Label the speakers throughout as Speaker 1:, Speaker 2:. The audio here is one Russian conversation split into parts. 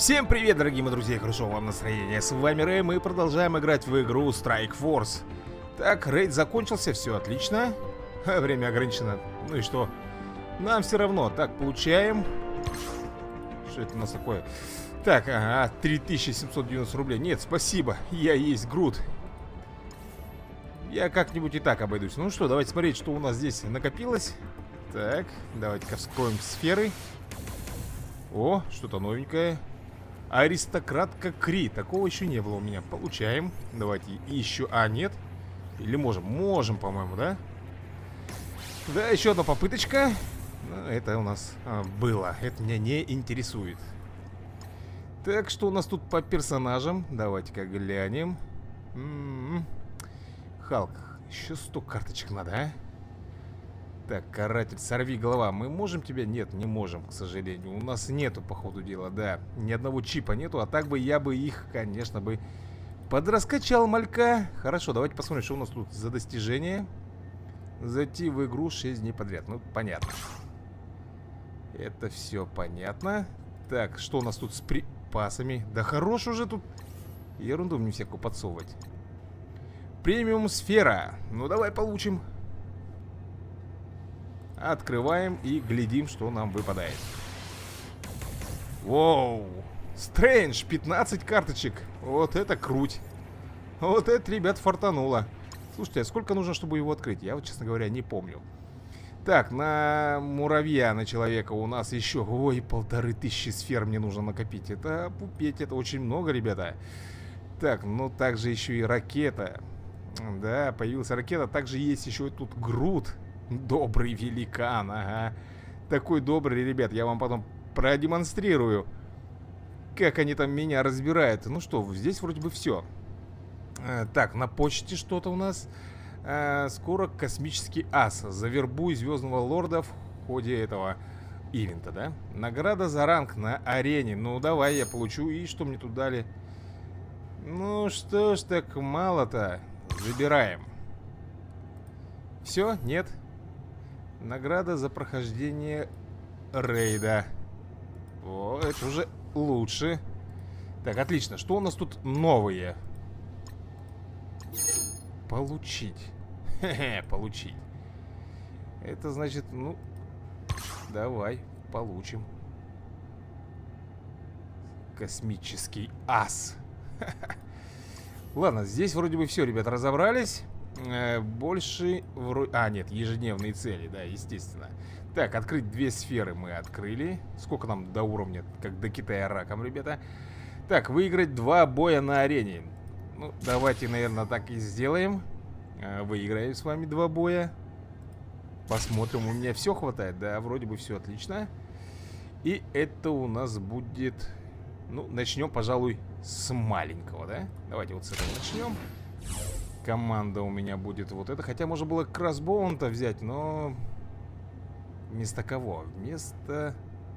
Speaker 1: Всем привет, дорогие мои друзья, хорошо вам настроение. С вами Рэй, мы продолжаем играть в игру Strike Force. Так, рейд закончился, все отлично. Время ограничено. Ну и что? Нам все равно. Так, получаем. Что это у нас такое? Так, ага, 3790 рублей. Нет, спасибо, я есть Грут. Я как-нибудь и так обойдусь. Ну что, давайте смотреть, что у нас здесь накопилось. Так, давайте-ка вскроем сферы. О, что-то новенькое. Аристократка Кри. Такого еще не было у меня. Получаем. Давайте еще. А, нет. Или можем? Можем, по-моему, да? Да, еще одна попыточка. Но это у нас было. Это меня не интересует. Так, что у нас тут по персонажам? Давайте-ка глянем. Халк. Еще 100 карточек надо, а? Так, каратель, сорви голова. Мы можем тебя? Нет, не можем, к сожалению. У нас нету, по ходу дела, да. Ни одного чипа нету, а так бы я бы их, конечно, бы подраскачал малька. Хорошо, давайте посмотрим, что у нас тут за достижение. Зайти в игру 6 дней подряд. Ну, понятно. Это все понятно. Так, что у нас тут с припасами? Да хорош уже тут ерунду мне всякую подсовывать. Премиум сфера. Ну, давай получим. Открываем и глядим, что нам выпадает. Воу! Стрэндж, 15 карточек. Вот это круть. Вот это, ребят, фартануло. Слушайте, а сколько нужно, чтобы его открыть? Я вот, честно говоря, не помню. Так, на муравья, на человека у нас еще... Ой, 1500 сфер мне нужно накопить. Это пупеть, это очень много, ребята. Так, ну также еще и ракета. Да, появилась ракета. Также есть еще и тут Грут. Добрый великан, ага. Такой добрый, ребят, я вам потом продемонстрирую, как они там меня разбирают. Ну что, здесь вроде бы все. Так, на почте что-то у нас. Скоро космический ас. Завербуй звездного лорда в ходе этого ивента, да? Награда за ранг на арене. Ну, давай я получу. И что мне тут дали? Ну, что ж так мало-то? Забираем. Все? Нет? Награда за прохождение рейда. О, это уже лучше. Так, отлично. Что у нас тут новые? Получить. Хе-хе, получить. Это значит, ну, давай, получим. Космический ас. Ладно, здесь вроде бы все, ребят, разобрались. Больше вроде... А, нет, ежедневные цели, да, естественно. Так, открыть 2 сферы мы открыли. Сколько нам до уровня? Как до Китая раком, ребята. Так, выиграть 2 боя на арене. Ну, давайте, наверное, так и сделаем. Выиграем с вами 2 боя. Посмотрим, у меня все хватает. Да, вроде бы все отлично. И это у нас будет... Ну, начнем, пожалуй, с маленького, да? Давайте вот с этого начнем. Команда у меня будет вот это. Хотя можно было кроссбоун-то взять, но... Вместо кого? Вместо...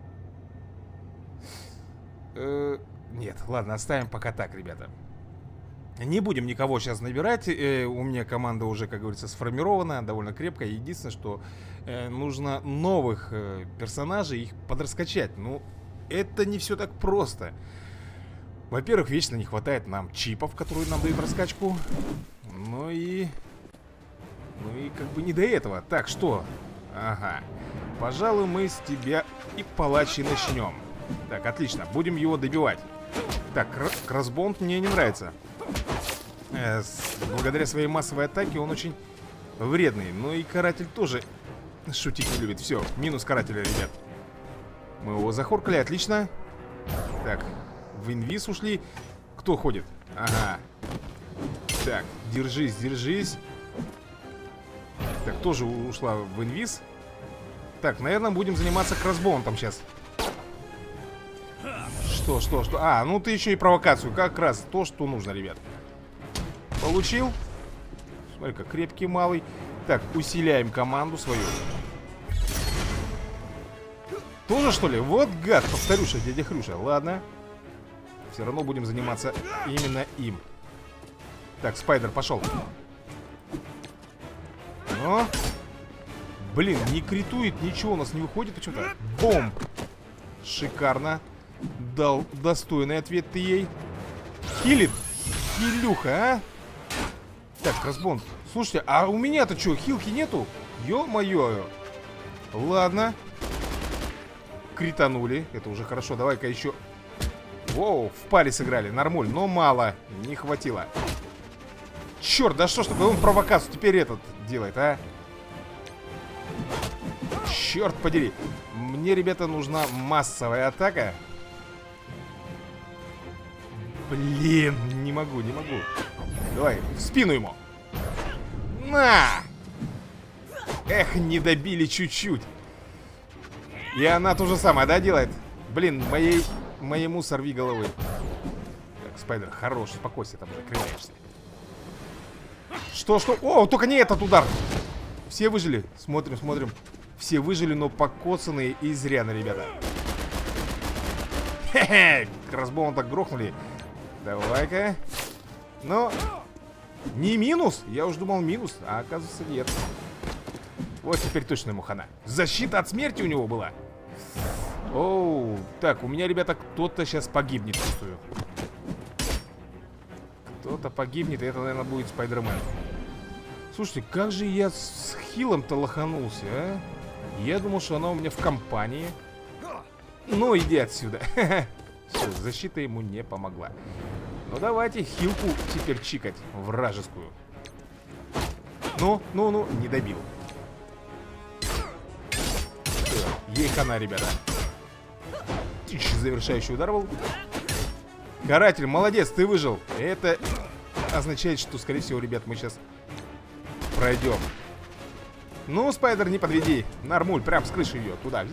Speaker 1: Нет, ладно, оставим пока так, ребята. Не будем никого сейчас набирать. У меня команда уже, как говорится, сформирована. Довольно крепкая. Единственное, что нужно новых персонажей, их подраскачать. Ну, это не все так просто. Во-первых, вечно не хватает нам чипов, которые нам дают раскачку. Ну и как бы не до этого. Так, что? Ага. Пожалуй, мы с тебя и палачи начнем. Так, отлично. Будем его добивать. Так, кроссбонд мне не нравится. Благодаря своей массовой атаке он очень вредный. Ну и каратель тоже шутить не любит. Все, минус карателя, ребят. Мы его захоркали, отлично. Так, в инвиз ушли. Кто ходит? Ага. Так, держись, держись. Так, тоже ушла в инвиз. Так, наверное, будем заниматься кроссбоунтом сейчас. Что? А, ну ты еще и провокацию. Как раз то, что нужно, ребят. Получил. Смотри, как крепкий малый. Так, усиляем команду свою. Тоже, что ли? Вот гад, повторюша, дядя Хрюша. Ладно. Все равно будем заниматься именно им. Так, Спайдер, пошел. Но. Блин, не критует, ничего у нас не выходит почему-то. Бомб. Шикарно. Дал достойный ответ ты ей. Хилит. Хилюха, а? Так, Кроссбонд. Слушайте, а у меня-то что, хилки нету? Ё-моё. Ладно. Кританули. Это уже хорошо. Давай-ка еще. Воу, в паре сыграли. Нормуль, но мало. Не хватило. Черт, да что ж такое? Он провокацию теперь этот делает, а? Черт подери. Мне, ребята, нужна массовая атака. Блин, не могу, не могу. Давай, в спину ему. На! Эх, не добили чуть-чуть. И она то же самое, да, делает? Блин, моему сорви головы. Так, Спайдер, хорош, успокойся, там закрываешься. Что? О, только не этот удар. Все выжили? Смотрим, смотрим. Все выжили, но покоцанные и зря, ребята. Хе-хе, кроссбоун так грохнули. Давай-ка. Но не минус. Я уж думал минус, а оказывается нет. Вот теперь точно ему хана. Защита от смерти у него была. Оу, так, у меня, ребята, кто-то сейчас погибнет, чувствую. Кто-то погибнет, и это, наверное, будет Спайдермен. Слушайте, как же я с хилом-то лоханулся, а? Я думал, что она у меня в компании. Ну, иди отсюда. Все, защита ему не помогла. Ну, давайте хилку теперь чикать вражескую. Ну, не добил. Все, ей хана, ребята. Завершающий удар был. Каратель, молодец, ты выжил. Это означает, что, скорее всего, ребят, мы сейчас пройдем. Ну, Спайдер, не подведи. Нормуль, прям с крыши ее туда.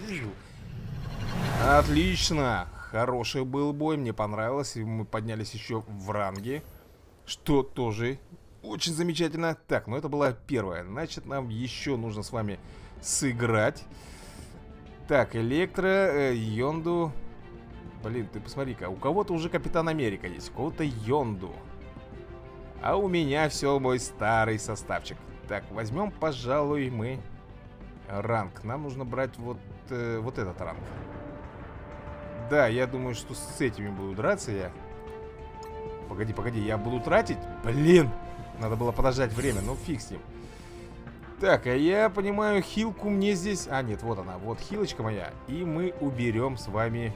Speaker 1: Отлично. Хороший был бой, мне понравилось. И мы поднялись еще в ранге, что тоже очень замечательно. Так, ну это была первая. Значит, нам еще нужно с вами сыграть. Так, Электро, Йонду. Блин, ты посмотри-ка, у кого-то уже Капитан Америка есть, у кого-то Йонду. А у меня все мой старый составчик. Так, возьмем, пожалуй, мы ранг. Нам нужно брать вот этот ранг. Да, я думаю, что с этими буду драться я. Погоди, я буду тратить? Блин, надо было подождать время, ну фиг с ним. Так, а я понимаю, хилку мне здесь... А, нет, вот она, вот хилочка моя. И мы уберем с вами...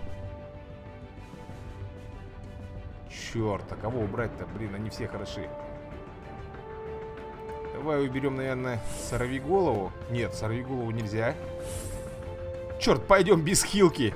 Speaker 1: Черт, а кого убрать-то? Блин, они все хороши. Давай уберем, наверное, сорвиголову. Нет, сорвиголову нельзя. Черт, пойдем без хилки.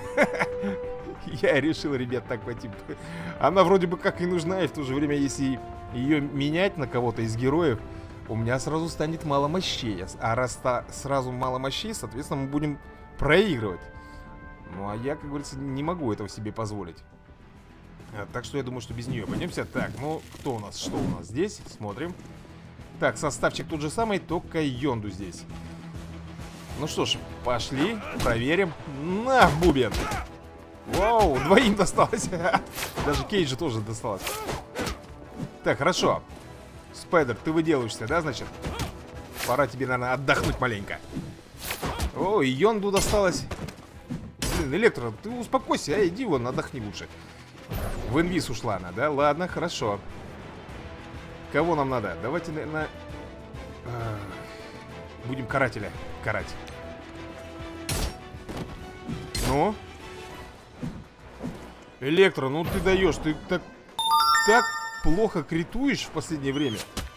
Speaker 1: Я решил, ребят, так пойти. Она вроде бы как и нужна, и в то же время, если ее менять на кого-то из героев, у меня сразу станет мало мощей. А раз сразу мало мощей, соответственно, мы будем проигрывать. Ну, а я, как говорится, не могу этого себе позволить. Так что я думаю, что без нее пойдемся. Так, ну, кто у нас? Что у нас здесь? Смотрим. Так, составчик тот же самый, только Йонду здесь. Ну что ж, пошли, проверим. На, бубен! Вау, двоим досталось. Даже Кейджу тоже досталось. Так, хорошо. Спайдер, ты выделываешься, да, значит? Пора тебе, наверное, отдохнуть маленько. О, и Йонду досталось. Блин, Электро, ты успокойся, а иди вон, отдохни лучше. В инвиз ушла она, да? Ладно, хорошо. Кого нам надо? Давайте, наверное, будем карателя карать. Ну? Электро, ну ты даешь. Ты так плохо критуешь в последнее время.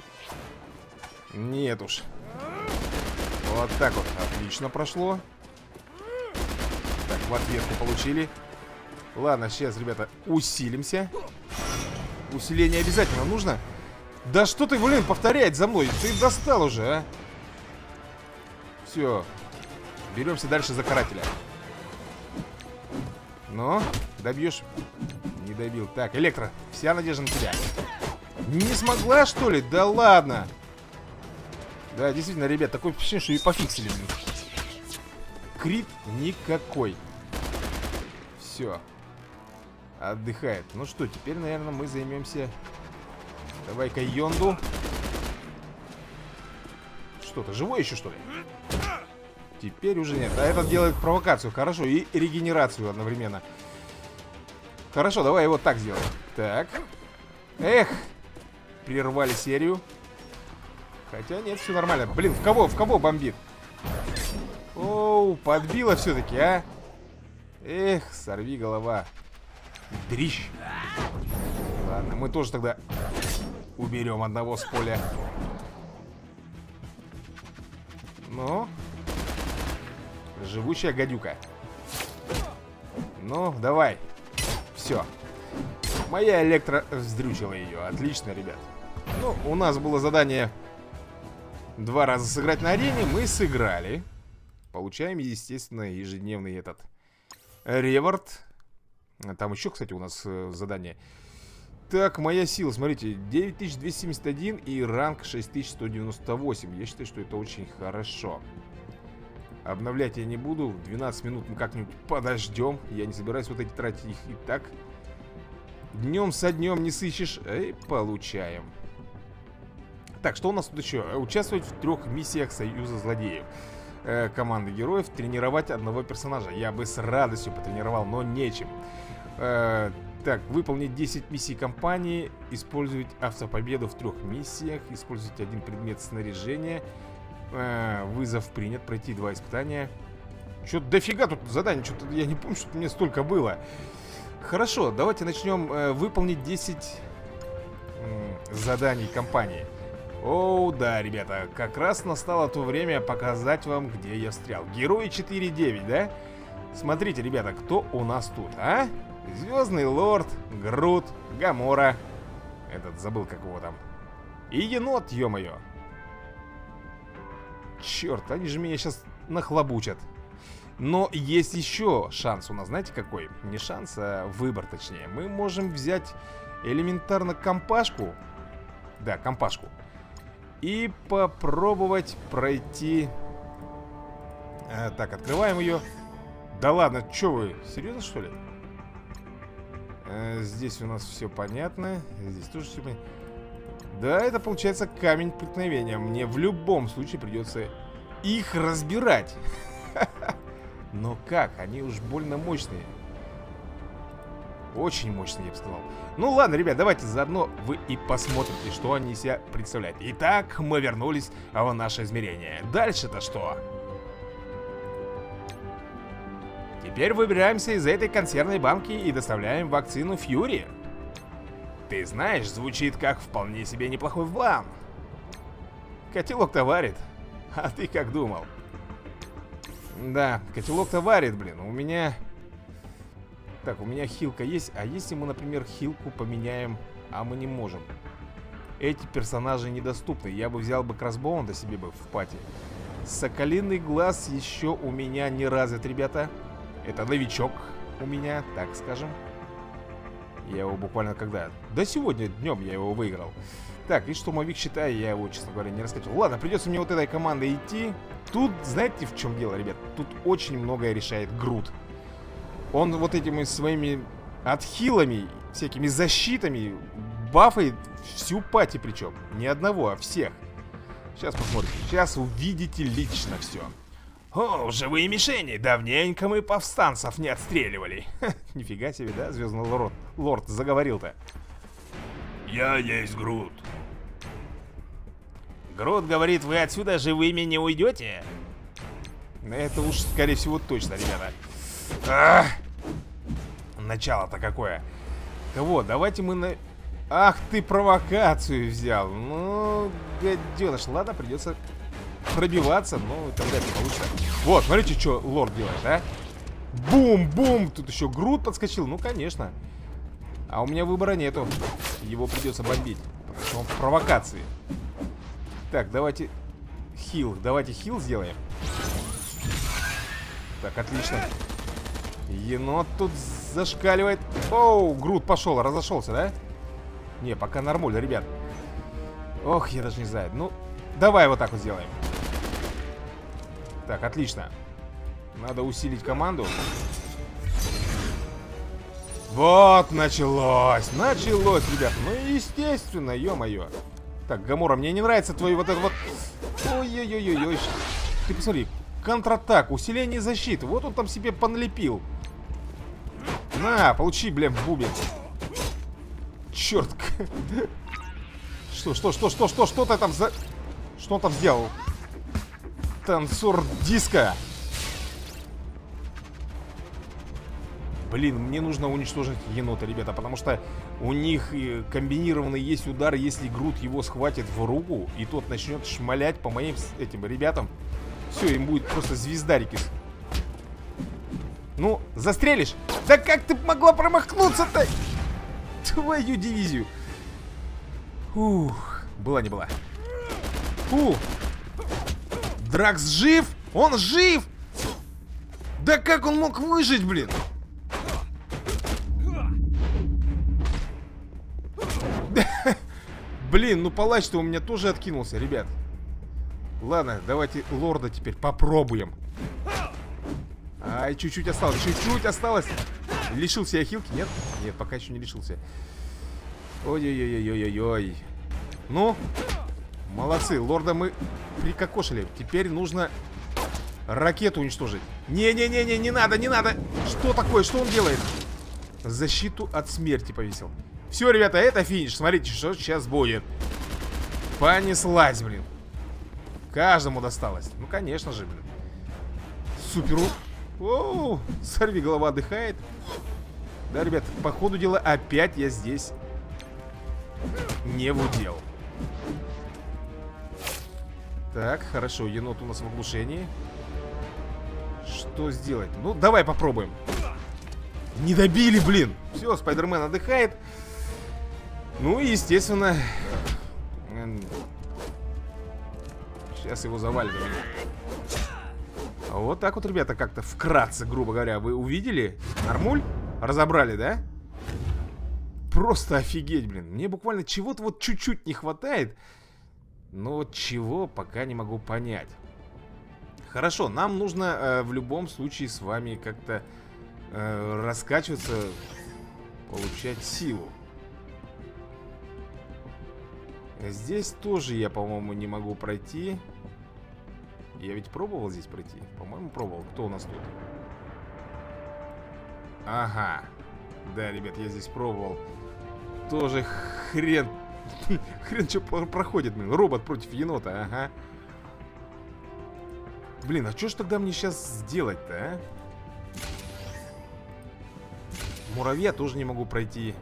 Speaker 1: Нет уж. Вот так вот. Отлично прошло. Так, в ответку получили. Ладно, сейчас, ребята, усилимся. Усиление обязательно нужно. Да что ты, блин, повторять за мной? Ты достал уже, а? Все. Беремся дальше за карателя. Ну, добьешь? Не добил. Так, Электро, вся надежда на тебя. Не смогла, что ли? Да ладно. Да, действительно, ребят, такое впечатление, что и пофиксили. Крит никакой. Все. Отдыхает. Ну что, теперь, наверное, мы займемся... Давай-ка Йонду. Что, ты живой еще, что ли? Теперь уже нет. А этот делает провокацию, хорошо, и регенерацию одновременно. Хорошо, давай его так сделаем. Так. Эх. Прервали серию. Хотя нет, все нормально. Блин, в кого бомбит? Оу, подбило все-таки, а? Эх, сорви голова. Дрищ. Ладно, мы тоже тогда уберем одного с поля. Ну. Живучая гадюка. Ну, давай. Все. Моя электро вздрючила ее. Отлично, ребят. Ну, у нас было задание 2 раза сыграть на арене. Мы сыграли. Получаем, естественно, ежедневный этот реворд. Там еще, кстати, у нас задание. Так, моя сила, смотрите, 9271 и ранг 6198. Я считаю, что это очень хорошо. Обновлять я не буду. 12 минут мы как-нибудь подождем. Я не собираюсь вот эти тратить их и так. Днем со днем не сыщешь. И получаем. Так, что у нас тут еще? Участвовать в 3 миссиях Союза Злодеев. Команды героев. Тренировать одного персонажа. Я бы с радостью потренировал, но нечем. Так, выполнить 10 миссий кампании. Использовать автопобеду в 3 миссиях. Использовать 1 предмет снаряжения. Вызов принят. Пройти 2 испытания. Что-то дофига тут заданий. Что-то я не помню, что мне столько было. Хорошо, давайте начнем выполнить 10 заданий кампании. Оу, да, ребята, как раз настало то время показать вам, где я встрял. Герои 4.9, да? Смотрите, ребята, кто у нас тут, а? Звездный лорд, Грут, Гамора. Этот, забыл, как его там. И енот, ё-моё. Черт, они же меня сейчас нахлобучат. Но есть еще шанс у нас, знаете какой? Не шанс, а выбор точнее. Мы можем взять элементарно компашку. Да, компашку. И попробовать пройти. Так, открываем ее. Да ладно, что вы, серьезно что ли? Здесь у нас все понятно. Здесь тоже все понятно. Да, это получается камень преткновения. Мне в любом случае придется их разбирать. Но как? Они уж больно мощные. Очень мощные, я бы сказал. Ну ладно, ребят, давайте заодно вы и посмотрите, что они из себя представляют. Итак, мы вернулись в наше измерение. Дальше-то что? Теперь выбираемся из этой консервной банки и доставляем вакцину Фьюри. Ты знаешь, звучит как вполне себе неплохой план. Котелок-то варит. А ты как думал? Да, котелок-то варит, блин. У меня... Так, у меня хилка есть. А если мы, например, хилку поменяем... А мы не можем. Эти персонажи недоступны. Я бы взял бы кроссбоунда себе бы в пати. Соколиный глаз еще у меня не развит, ребята. Это новичок у меня, так скажем. Я его буквально когда... Да сегодня днем я его выиграл. Так, и штурмовик, считаю, я его, честно говоря, не раскачивал. Ладно, придется мне вот этой командой идти. Тут, знаете, в чем дело, ребят? Тут очень многое решает Грут. Он вот этими своими отхилами, всякими защитами бафает всю пати причем. Не одного, а всех. Сейчас посмотрим. Сейчас увидите лично все. О, живые мишени. Давненько мы повстанцев не отстреливали. Нифига себе, да, звездный лорд заговорил-то. Я есть Грут. Грут говорит, вы отсюда живыми не уйдете? Это уж, скорее всего, точно, ребята. Начало-то какое. Да вот, давайте мы на... Ах ты, провокацию взял. Ну, гаденыш. Ладно, придется пробиваться, но это вряд ли получится. Вот, смотрите, что лорд делает, а? Бум-бум. Тут еще Грут подскочил. Ну, конечно. А у меня выбора нету. Его придется бомбить, потому что он в провокации. Так, давайте хил. Давайте хил сделаем. Так, отлично. Енот тут зашкаливает. Оу, Грут пошел, разошелся, да? Не, пока нормально, ребят. Ох, я даже не знаю. Ну, давай вот так вот сделаем. Так, отлично. Надо усилить команду. Вот, началось. Началось, ребят. Ну, естественно, ё-моё. Так, Гамора, мне не нравится твой вот этот вот... Ой-ой-ой-ой. Ты посмотри. Контратак, усиление защиты. Вот он там себе поналепил. На, получи, блин, бубен. Черт. Что ты там за... Что он там сделал? Танцор диска. Блин, мне нужно уничтожить енота, ребята, потому что у них комбинированный есть удар, если Грут его схватит в руку, и тот начнет шмалять по моим этим ребятам. Все, им будет просто звездарики. Ну, застрелишь? Да как ты могла промахнуться-то? Твою дивизию. Ух, была не была. Дракс жив? Он жив? Да как он мог выжить, блин? Блин, ну палач-то у меня тоже откинулся, ребят. Ладно, давайте лорда теперь попробуем. Ай, чуть-чуть осталось, чуть-чуть осталось. Лишился я хилки? Нет? Нет, пока еще не лишился. Ой-ой-ой-ой-ой-ой. Ну, молодцы, лорда мы прикокошили. Теперь нужно ракету уничтожить. Не-не-не-не, не надо, не надо. Что такое, что он делает? Защиту от смерти повесил. Все, ребята, это финиш. Смотрите, что сейчас будет. Понеслась, блин. Каждому досталось. Ну, конечно же, блин. Супер. Оу, сорви голова отдыхает. Да, ребят, по ходу дела опять я здесь не в удел. Так, хорошо, енот у нас в оглушении. Что сделать? Ну, давай попробуем. Не добили, блин. Все, Спайдермен отдыхает. Ну и, естественно, сейчас его завалим. Вот так вот, ребята, как-то вкратце, грубо говоря. Вы увидели? Нормуль? Разобрали, да? Просто офигеть, блин. Мне буквально чего-то вот чуть-чуть не хватает. Но вот чего, пока не могу понять. Хорошо, нам нужно в любом случае с вами как-то раскачиваться, получать силу. Здесь тоже я, по-моему, не могу пройти. Я ведь пробовал здесь пройти? По-моему, пробовал. Кто у нас тут? Ага. Да, ребят, я здесь пробовал. Тоже хрен. Хрен что проходит, блин. Робот против енота, ага. Блин, а что ж тогда мне сейчас сделать-то, а? Муравья тоже не могу пройти.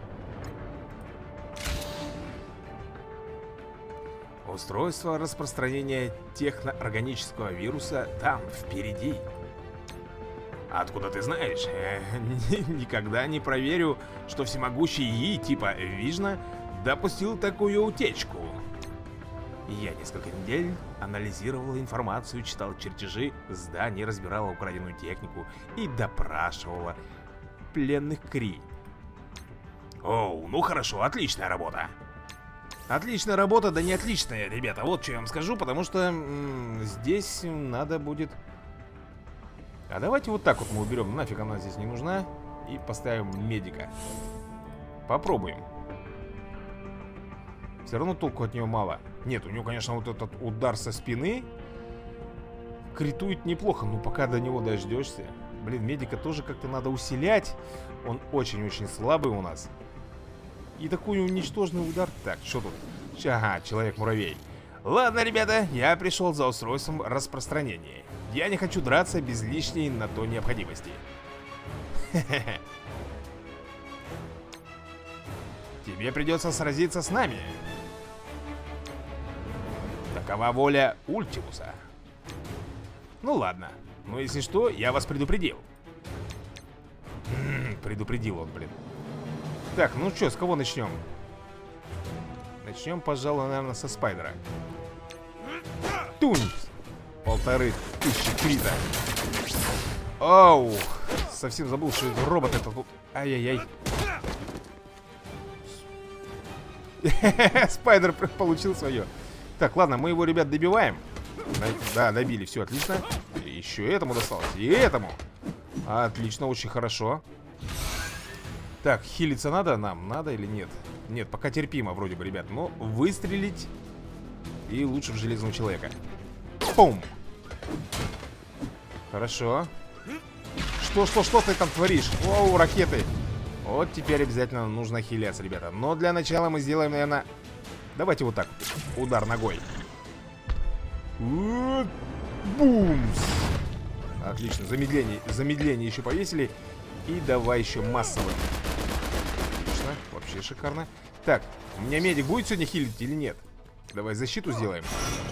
Speaker 1: Устройство распространения техноорганического вируса там, впереди. Откуда ты знаешь? Никогда не проверю, что всемогущий ИИ типа Вижна допустил такую утечку. Я несколько недель анализировал информацию, читал чертежи зданий, разбирал украденную технику и допрашивала пленных Кри. Оу, ну хорошо, отличная работа. Отличная работа, да не отличная, ребята. Вот что я вам скажу, потому что здесь надо будет... А давайте вот так вот мы уберем. Нафиг она здесь не нужна. И поставим медика. Попробуем. Все равно толку от нее мало. Нет, у него, конечно, вот этот удар со спины критует неплохо. Но пока до него дождешься. Блин, медика тоже как-то надо усилять. Он очень-очень слабый у нас. И такой уничтоженный удар. Так, что тут? Ага, человек-муравей. Ладно, ребята, я пришел за устройством распространения. Я не хочу драться без лишней на то необходимости. Тебе придется сразиться с нами. Такова воля Ультимуса. Ну ладно. Но если что, я вас предупредил. Предупредил он, блин. Так, ну что, с кого начнем? Начнем, пожалуй, наверное, со Спайдера. Тунь! 1500 крита. Оу! Совсем забыл, что это робот это тут. Ай-яй-яй. Спайдер получил свое. Так, ладно, мы его, ребят, добиваем. Да, добили, все, отлично. Еще этому досталось, и этому. Отлично, очень хорошо. Так, хилиться надо нам? Надо или нет? Нет, пока терпимо вроде бы, ребят. Но выстрелить и лучше в железного человека. Пум! Хорошо. Что ты там творишь? Оу, ракеты. Вот теперь обязательно нужно хиляться, ребята. Но для начала мы сделаем, наверное... Давайте вот так. Удар ногой. Вот. Бумс. Отлично. Замедление еще повесили. И давай еще массовый. Отлично. Вообще шикарно. Так, у меня медик будет сегодня хилить или нет? Давай защиту сделаем.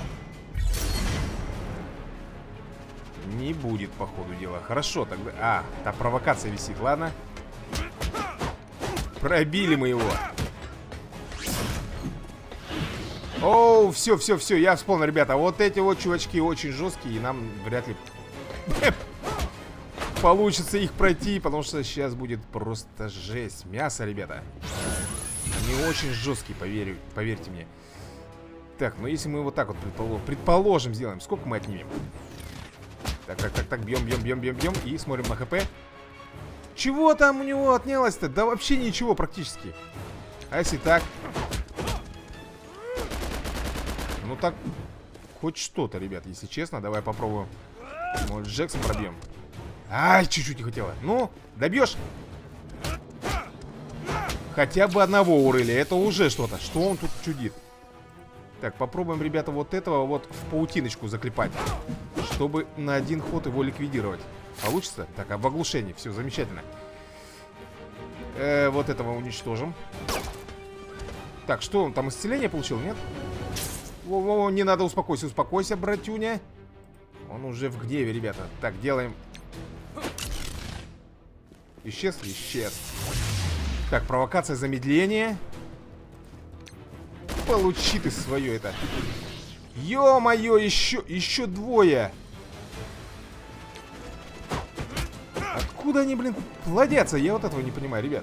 Speaker 1: Не будет, по ходу дела. Хорошо, тогда... А, та провокация висит, ладно. Пробили мы его. Оу, все, я вспомнил, ребята. Вот эти вот чувачки очень жесткие. И нам вряд ли получится их пройти, потому что сейчас будет просто жесть. Мясо, ребята. Они очень жесткие, поверьте мне. Так, ну если мы вот так вот предположим, сделаем. Сколько мы отнимем? Так, бьем. И смотрим на ХП. Чего там у него отнялось-то? Да вообще ничего практически. А если так? Ну так, хоть что-то, ребят, если честно. Давай попробуем. Может, Джексон пробьем. Ай, чуть-чуть не хотела. Ну, добьешь? Хотя бы одного урыли. Это уже что-то. Что он тут чудит? Так, попробуем, ребята, вот этого вот в паутиночку заклепать, чтобы на один ход его ликвидировать. Получится? Так, а в оглушении. Все, замечательно. Вот этого уничтожим. Так, что он там, исцеление получил, нет? Во-во, не надо, успокойся, братюня. Он уже в гневе, ребята. Так, делаем. Исчез. Так, провокация замедления. Получи ты свое это. Ё-моё, еще двое. Откуда они, блин, плодятся? Я вот этого не понимаю, ребят.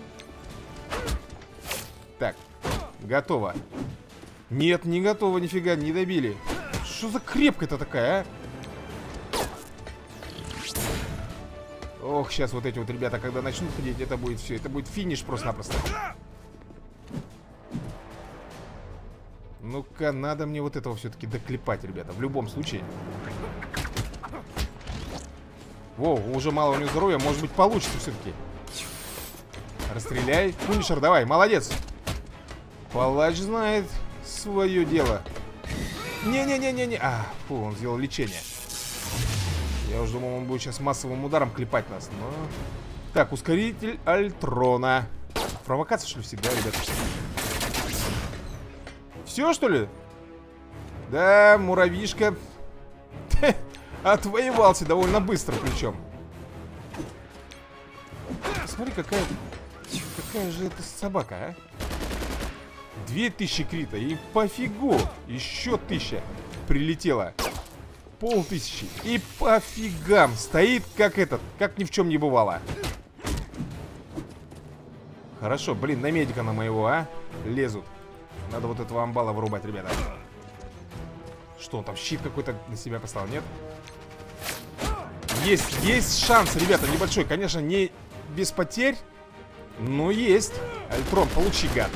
Speaker 1: Так, готово. Нет, не готово, нифига, не добили. Что за крепкая-то такая, а? Ох, сейчас вот эти вот ребята, когда начнут ходить, это будет все. Это будет финиш просто-напросто. Ну-ка, надо мне вот этого все-таки доклепать, ребята. В любом случае. Во, уже мало у него здоровья. Может быть, получится все-таки. Расстреляй. Пунишер, давай, молодец. Палач знает свое дело. Не-не-не-не-не. А, фу, он сделал лечение. Я уже думал, он будет сейчас массовым ударом клепать нас, но... Так, ускоритель Альтрона. Провокация, что ли, всегда, ребята? Все, что ли? Да, муравьишка отвоевался довольно быстро, причем. Смотри, какая же это собака, а? 2000 крита, и пофигу. Еще 1000 прилетело. 1500. И пофигам. Стоит как этот, как ни в чем не бывало. Хорошо, блин, на медика на моего, а? Лезут. Надо вот этого амбала вырубать, ребята. Что он там, щит какой-то на себя поставил, нет? Есть шанс, ребята, небольшой. Конечно, не без потерь, но есть. Альтрон, получи, гад.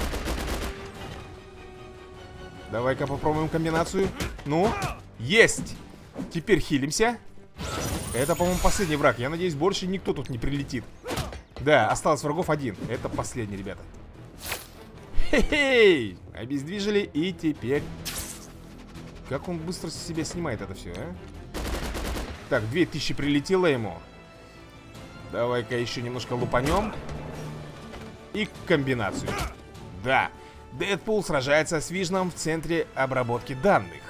Speaker 1: Давай-ка попробуем комбинацию. Ну, есть. Теперь хилимся. Это, по-моему, последний враг. Я надеюсь, больше никто тут не прилетит. Да, осталось врагов один. Это последний, ребята. Хе-хей! Обездвижили, и теперь... Как он быстро с себя снимает это все, а? Так, 2000 прилетело ему. Давай-ка еще немножко лупанем. И комбинацию. Да, Дэдпул сражается с Вижном в центре обработки данных.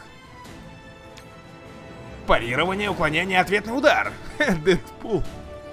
Speaker 1: Парирование, уклонение, ответный удар. Дэдпул.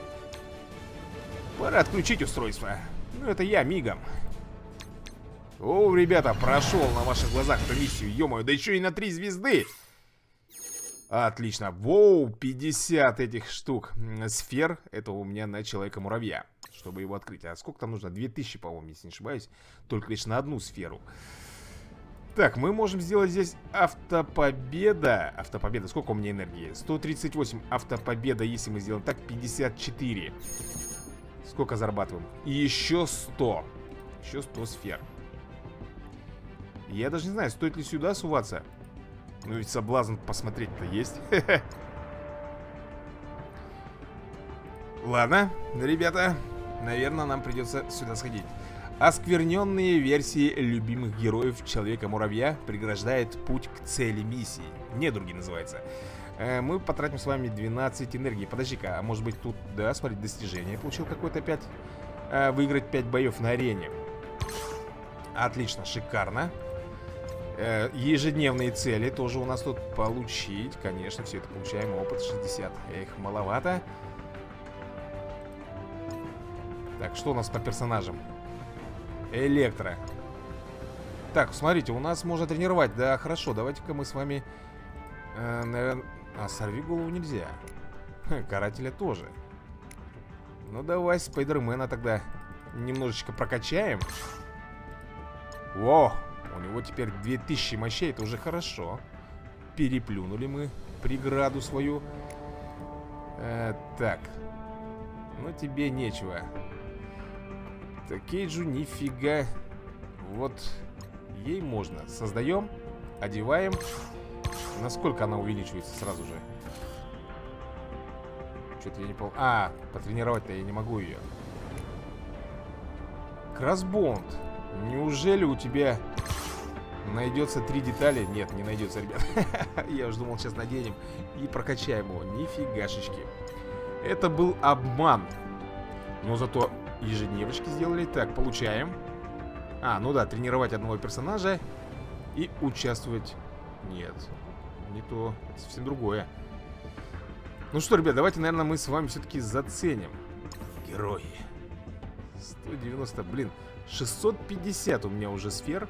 Speaker 1: Пора отключить устройство. Ну, это я мигом. О, ребята, прошел на ваших глазах эту миссию. Ё-моё, да еще и на 3 звезды. Отлично. Воу, 50 этих штук сфер. Это у меня на Человека-муравья, чтобы его открыть. А сколько там нужно? 2000, по-моему, если не ошибаюсь. Только лишь на одну сферу. Так, мы можем сделать здесь автопобеда. Автопобеда, сколько у меня энергии? 138. Автопобеда, если мы сделаем так, 54. Сколько зарабатываем? И еще 100. Еще 100 сфер. Я даже не знаю, стоит ли сюда суваться. Ну ведь соблазн посмотреть-то есть. Ладно, ребята. Наверное, нам придется сюда сходить. Оскверненные версии любимых героев Человека-муравья преграждает путь к цели миссии. Недруги называется. Мы потратим с вами 12 энергии. Подожди-ка, а может быть тут, да, смотри, достижение получил какое-то опять. Выиграть 5 боев на арене. Отлично, шикарно. Ежедневные цели тоже у нас тут получить. Конечно, все это получаем. Опыт 60. Эх, маловато. Так, что у нас по персонажам? Электро. Так, смотрите, у нас можно тренировать. Да, хорошо, давайте-ка мы с вами наверное... А, сорви голову нельзя. Карателя тоже. Ну, давай Спайдермена тогда немножечко прокачаем. Во! У него теперь 2000 мощей, это уже хорошо. Переплюнули мы преграду свою. Так. Ну, тебе нечего. Так, Кейджу нифига. Вот ей можно. Создаем, одеваем. Насколько она увеличивается сразу же? Что-то я не помню. А, потренировать-то я не могу ее. Кроссбонд. Неужели у тебя найдется 3 детали? Нет, не найдется, ребят. Я уже думал, сейчас наденем и прокачаем его. Нифигашечки. Это был обман. Но зато ежедневочки сделали. Так, получаем. А, ну да, тренировать одного персонажа и участвовать. Нет, не то, совсем другое. Ну что, ребят, давайте, наверное, мы с вами все-таки заценим. Герои. 190, блин, 650 у меня уже сфер.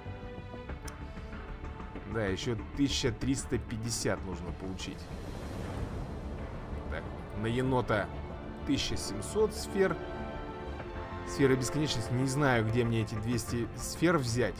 Speaker 1: Да, еще 1350 нужно получить. Так, на енота 1700 сфер. Сфера бесконечности. Не знаю, где мне эти 200 сфер взять.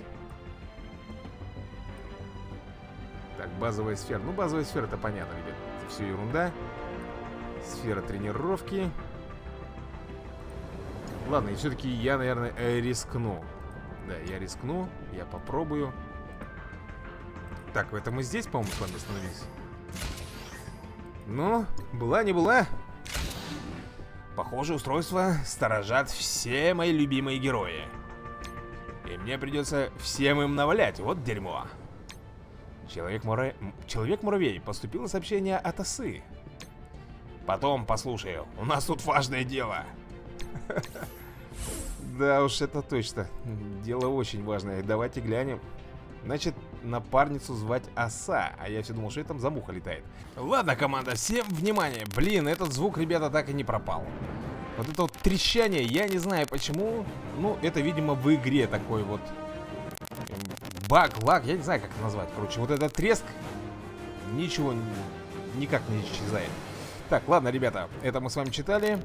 Speaker 1: Так, базовая сфера. Ну, базовая сфера, это понятно, ребят. Это все ерунда. Сфера тренировки. Ладно, и все-таки я, наверное, рискну. Да, я рискну. Я попробую. Так, это мы здесь, по-моему, с вами остановились. Ну, была не была. Похоже, устройство сторожат все мои любимые герои. И мне придется всем им навалять. Вот дерьмо. Человек-муравей. Поступило сообщение от осы. Потом послушаю. У нас тут важное дело. Да уж, это точно. Дело очень важное. Давайте глянем. Значит, напарницу звать Оса. А я все думал, что это там за муха летает. Ладно, команда, всем внимание. Блин, этот звук, ребята, так и не пропал. Вот это вот трещание, я не знаю почему. Ну, это, видимо, в игре такой вот баг, лаг, я не знаю, как это назвать. Короче, вот этот треск ничего никак не исчезает. Так, ладно, ребята, это мы с вами читали.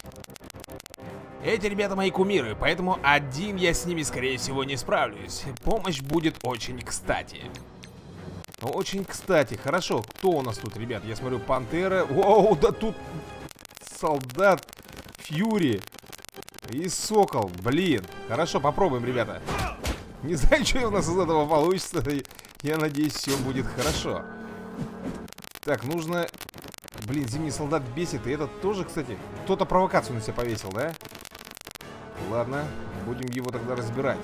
Speaker 1: Эти ребята мои кумиры, поэтому один я с ними, скорее всего, не справлюсь. Помощь будет очень кстати. Очень кстати. Хорошо, кто у нас тут, ребят? Я смотрю, Пантера. Воу, да тут солдат Фьюри и Сокол. Блин, хорошо, попробуем, ребята. Не знаю, что у нас из этого получится. Я надеюсь, все будет хорошо. Так, нужно... Блин, зимний солдат бесит. И этот тоже, кстати. Кто-то провокацию на себя повесил, да? Ладно, будем его тогда разбирать.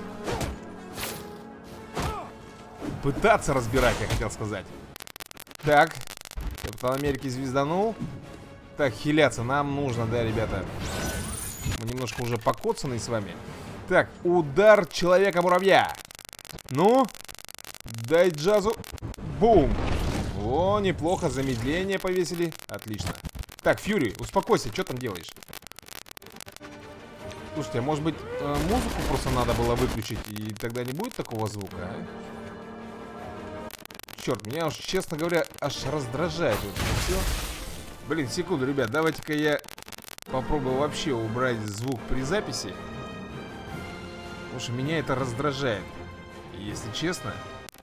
Speaker 1: Пытаться разбирать, я хотел сказать. Так, Капитан Америки звезданул. Так, хиляться нам нужно, да, ребята. Мы немножко уже покоцаны с вами. Так, удар Человека-муравья. Ну, дай джазу. Бум. О, неплохо, замедление повесили. Отлично. Так, Фьюри, успокойся, что там делаешь? Слушайте, а может быть музыку просто надо было выключить, и тогда не будет такого звука, а? Черт, меня уж, честно говоря, аж раздражает вот это все. Блин, секунду, ребят, давайте-ка я попробую вообще убрать звук при записи. Потому что меня это раздражает, если честно.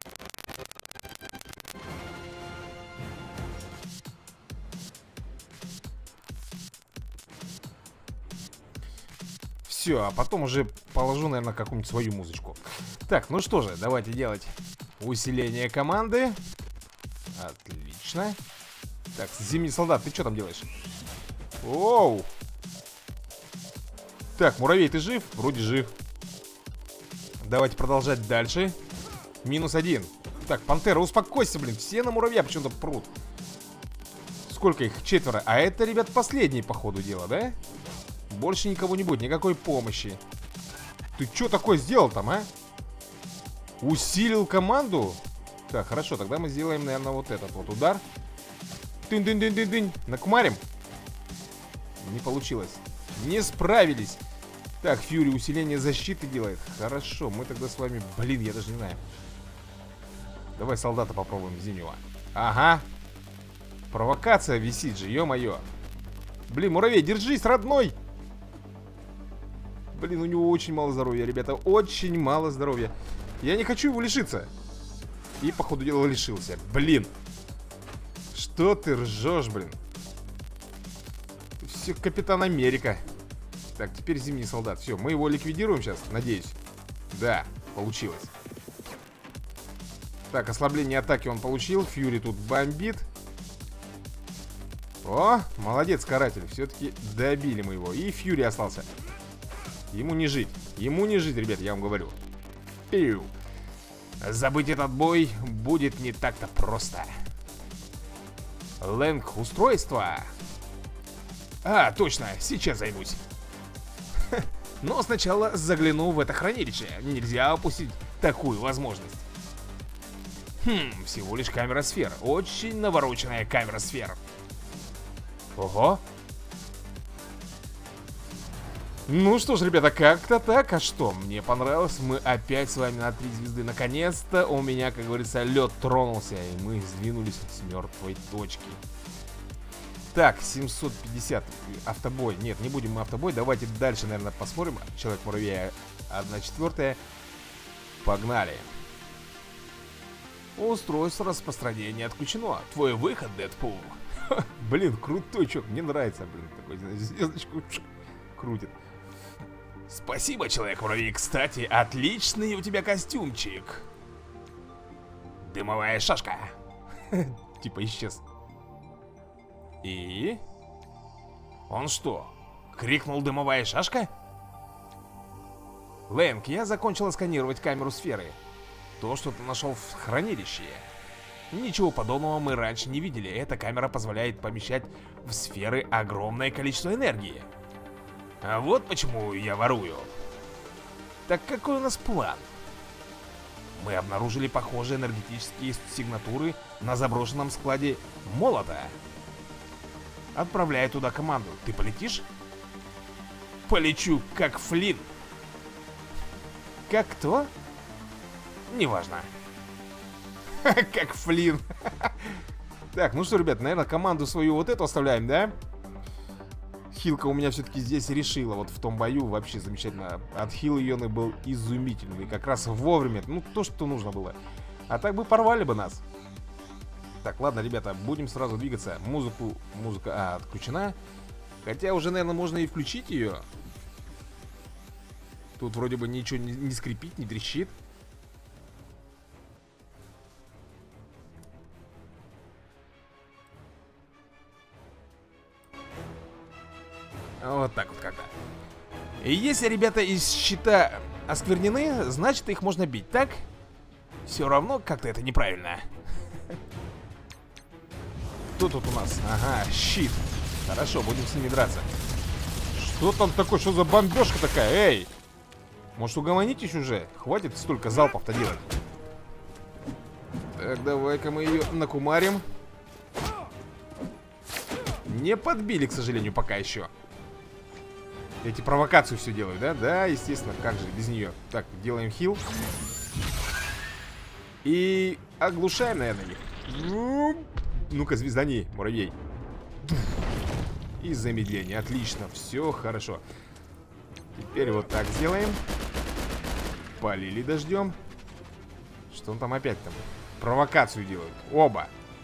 Speaker 1: Все, а потом уже положу, наверное, какую-нибудь свою музычку. Так, ну что же, давайте делать усиление команды. Отлично. Так, зимний солдат, ты что там делаешь? Оу! Так, муравей, ты жив? Вроде жив. Давайте продолжать дальше. -1. Так, пантера, успокойся, блин. Все на муравья почему-то прут. Сколько их? 4. А это, ребят, последний по ходу дела, да? Больше никого не будет, никакой помощи. Ты что такое сделал там, а? Усилил команду? Так, хорошо, тогда мы сделаем, наверное, вот этот вот удар. Тынь-тынь-тынь-тынь-тынь. Накумарим. Не получилось. Не справились. Так, Фьюри усиление защиты делает. Хорошо, мы тогда с вами... Блин, я даже не знаю. Давай солдата попробуем зимнего. Ага. Провокация висит же, ё-моё. Блин, муравей, держись, родной. Блин, у него очень мало здоровья, ребята. Очень мало здоровья. Я не хочу его лишиться. И, по ходу дела, лишился. Блин. Что ты ржешь, блин? Все, Капитан Америка. Так, теперь зимний солдат. Все, мы его ликвидируем сейчас, надеюсь. Да, получилось. Так, ослабление атаки он получил. Фьюри тут бомбит. О, молодец, каратель. Все-таки добили мы его. И Фьюри остался. Ему не жить. Ему не жить, ребят, я вам говорю. Пиу. Забыть этот бой будет не так-то просто. Лэнг, устройство. А, точно, сейчас займусь. Но сначала загляну в это хранилище. Нельзя упустить такую возможность. Всего лишь камера сфер. Очень навороченная камера сфер. Ого. Ну что ж, ребята, как-то так. А что, мне понравилось. Мы опять с вами на 3 звезды. Наконец-то у меня, как говорится, лед тронулся. И мы сдвинулись с мертвой точки. Так, 750. Автобой. Нет, не будем мы автобой. Давайте дальше, наверное, посмотрим. Человек-муравей 1/4. Погнали. Устройство распространения отключено. Твой выход, Дэдпул. Блин, крутой чувак. Мне нравится, блин. Такой звездочку крутит. Спасибо, Человек-муравей. Кстати, отличный у тебя костюмчик. Дымовая шашка. Типа исчез. И? Он что, крикнул дымовая шашка? Лэнг, я закончила сканировать камеру сферы. То, что ты нашел в хранилище. Ничего подобного мы раньше не видели. Эта камера позволяет помещать в сферы огромное количество энергии. А вот почему я ворую. Так какой у нас план? Мы обнаружили похожие энергетические сигнатуры на заброшенном складе молота. Отправляю туда команду. Ты полетишь? Полечу, как Флинн. Как кто? Неважно. Как Флинн. Так, ну что, ребят, наверное, команду свою вот эту оставляем, да? Хилка у меня все-таки здесь решила. Вот в том бою вообще замечательно. Отхил Йоны был изумительный. Как раз вовремя. Ну, то, что нужно было. А так бы порвали бы нас. Так, ладно, ребята, будем сразу двигаться. Музыка отключена. Хотя уже, наверное, можно и включить ее. Тут вроде бы ничего не скрипит, не трещит. Вот так вот как-то. И если, ребята, из щита осквернены, значит, их можно бить, так? Все равно как-то это неправильно. Кто тут у нас? Ага, щит. Хорошо, будем с ними драться. Что там такое? Что за бомбежка такая? Эй! Может, угомонитесь уже? Хватит столько залпов-то делать. Так, давай-ка мы ее накумарим. Не подбили, к сожалению, пока еще. Эти провокацию все делают, да? Да, естественно, как же без нее. Так, делаем хил. И оглушаем, наверное, их. Ну-ка, звездани, муравей. И замедление, отлично, все хорошо. Теперь вот так сделаем. Полили дождем. Что он там опять там? Провокацию делают, оба.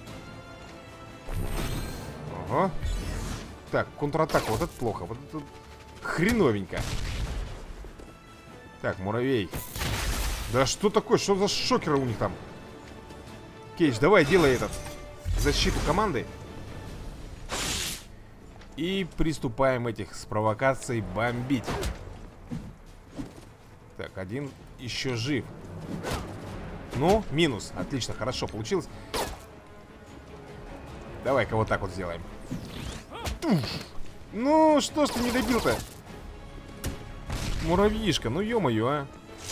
Speaker 1: Ого. Так, контратака, вот это плохо. Вот это хреновенько. Так, муравей. Да что такое, что за шокеры у них там? Кейдж, давай, делай этот защиту команды. И приступаем этих с провокацией бомбить. Так, один еще жив. Ну, минус. Отлично, хорошо получилось. Давай-ка вот так вот сделаем. Ну, что ж ты не добил-то? Муравьишка, ну ё-моё, а.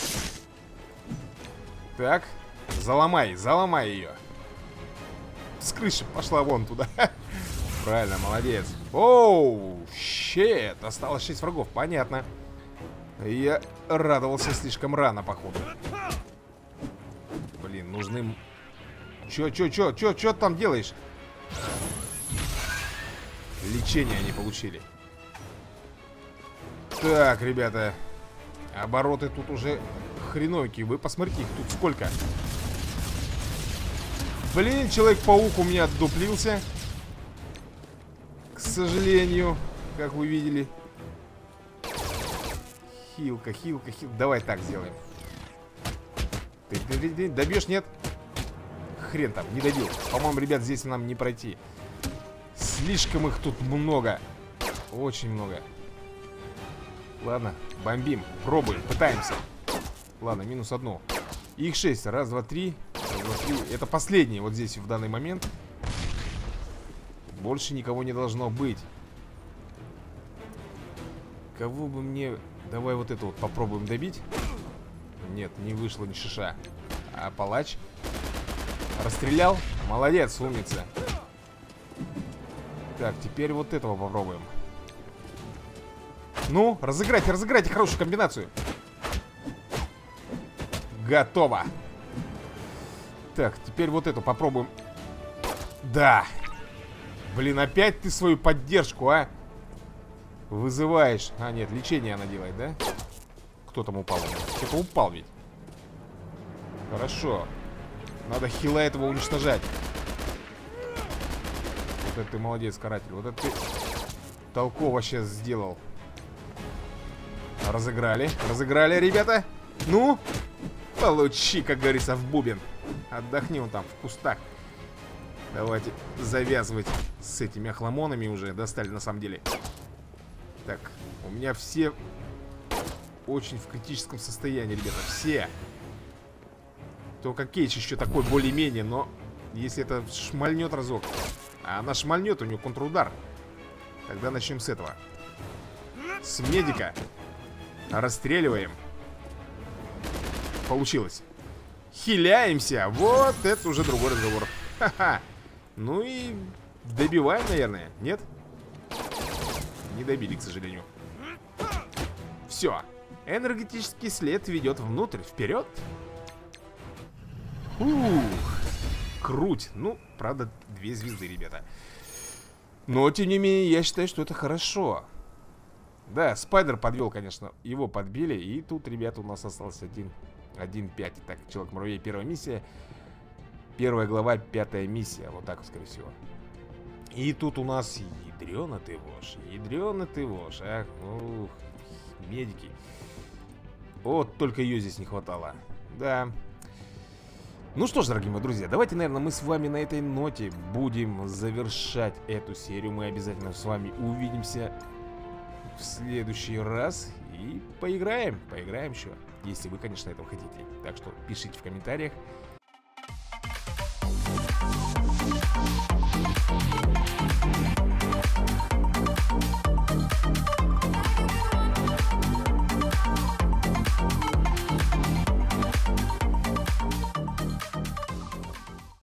Speaker 1: Так, заломай ее. С крыши пошла вон туда. Правильно, молодец. Оу, щет. Осталось 6 врагов, понятно. Я радовался слишком рано, походу. Блин, нужны... Чё ты там делаешь? Лечение они получили. Так, ребята. Обороты тут уже хреновенькие. Вы посмотрите, их тут сколько. Блин, Человек-паук у меня отдуплился. К сожалению, как вы видели. Хилка. Давай так сделаем. Ты добьешь, нет? Хрен там, не добил. По-моему, ребят, здесь нам не пройти. Слишком их тут много. Очень много. Ладно, бомбим, пробуем, пытаемся. Ладно, минус одну. Их 6, раз, два, три. Это последний вот здесь в данный момент. Больше никого не должно быть. Кого бы мне... Давай вот это вот попробуем добить. Нет, не вышло ни шиша. А палач расстрелял. Молодец, умница. Так, теперь вот этого попробуем. Ну, разыграйте хорошую комбинацию. Готово. Так, теперь вот эту попробуем. Да. Блин, опять ты свою поддержку, а? Вызываешь. А, нет, лечение она делает, да? Кто там упал? Кто-то упал ведь. Хорошо. Надо хила этого уничтожать. Вот это ты молодец, каратель. Вот это ты толково сейчас сделал. Разыграли, ребята. Ну, получи, как говорится, в бубен. Отдохни он там в кустах. Давайте завязывать с этими охламонами уже. Достали на самом деле. Так, у меня все очень в критическом состоянии, ребята. Все. Только Кейдж еще такой более-менее, но если это шмальнет разок. А она шмальнет, у нее контрудар. Тогда начнем с этого. С медика. Расстреливаем. Получилось. Хиляемся. Вот это уже другой разговор. Ха-ха. Ну и добиваем, наверное. Нет? Не добили, к сожалению. Все. Энергетический след ведет внутрь. Вперед. Ух. Круть. Ну, правда, 2 звезды, ребята. Но, тем не менее, я считаю, что это хорошо. Да, Спайдер подвел, конечно. Его подбили. И тут, ребята, у нас остался 1-5. Так, Человек-муравей, первая миссия. Первая глава, 5-я миссия. Вот так, скорее всего. И тут у нас ядрёна ты вошь, а. Ух, медики. Вот только ее здесь не хватало. Да. Ну что ж, дорогие мои друзья, давайте, наверное, мы с вами на этой ноте будем завершать эту серию. Мы обязательно с вами увидимся в следующий раз и поиграем. Поиграем еще, если вы, конечно, этого хотите. Так что пишите в комментариях.